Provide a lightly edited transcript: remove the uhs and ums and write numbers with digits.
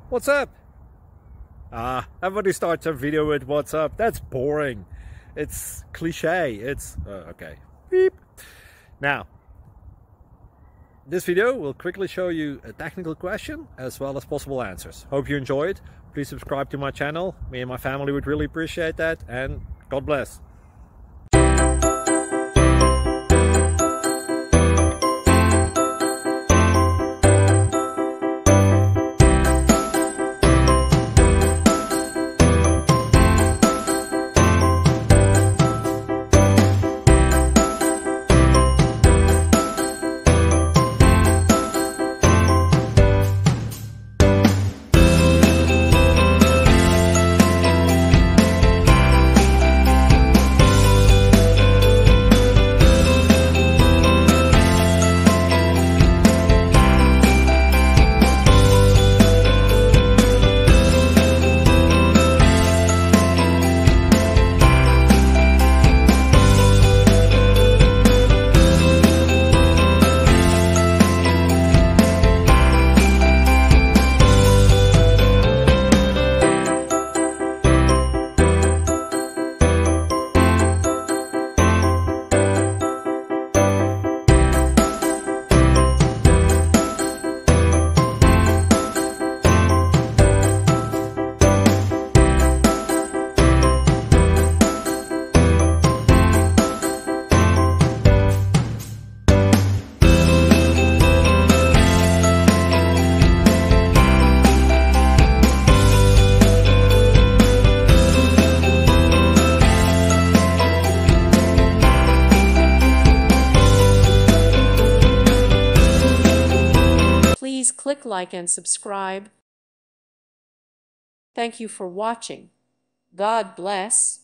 What's up? Everybody starts a video with what's up. That's boring. It's cliche. It's okay. Beep. Now, this video will quickly show you a technical question as well as possible answers. Hope you enjoy it. Please subscribe to my channel. Me and my family would really appreciate that, and God bless. Please click like and subscribe. Thank you for watching. God bless.